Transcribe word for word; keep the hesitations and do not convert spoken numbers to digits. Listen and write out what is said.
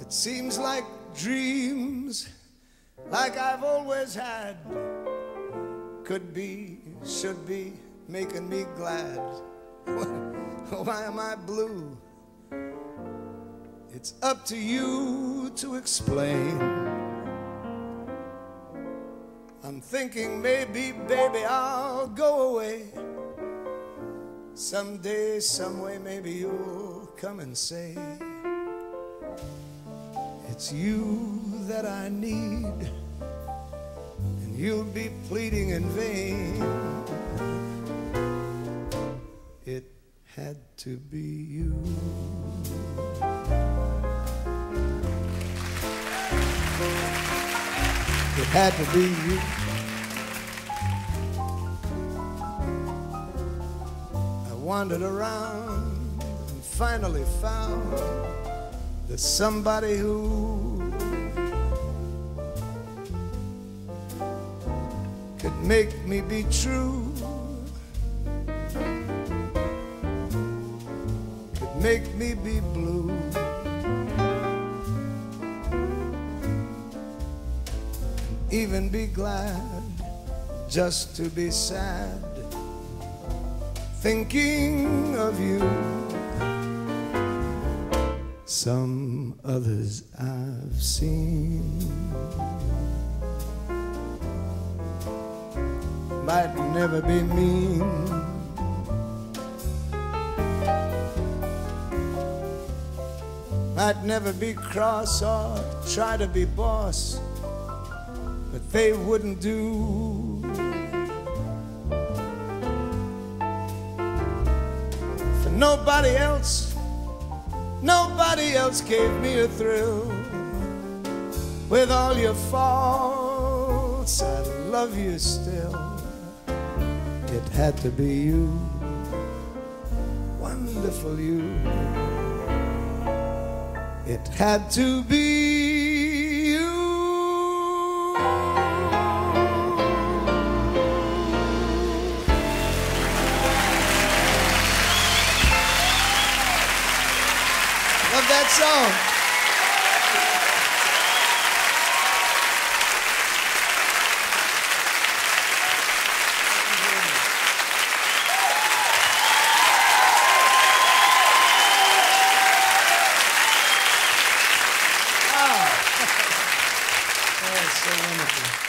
It seems like dreams, like I've always had, could be, should be, making me glad. Why am I blue? It's up to you to explain. I'm thinking maybe, baby, I'll go away. Someday, someway, maybe you'll come and say, it's you that I need, and you'll be pleading in vain. It had to be you. It had to be you. I wandered around and finally found that somebody who could make me be true, could make me be blue, even be glad just to be sad, thinking of you. Some others I've seen might never be mean, might never be cross or try to be boss, but they wouldn't do for nobody else. Nobody else gave me a thrill. With all your faults, I love you still. It had to be you, wonderful you. It had to be you. Love that song. Oh, it's so wonderful.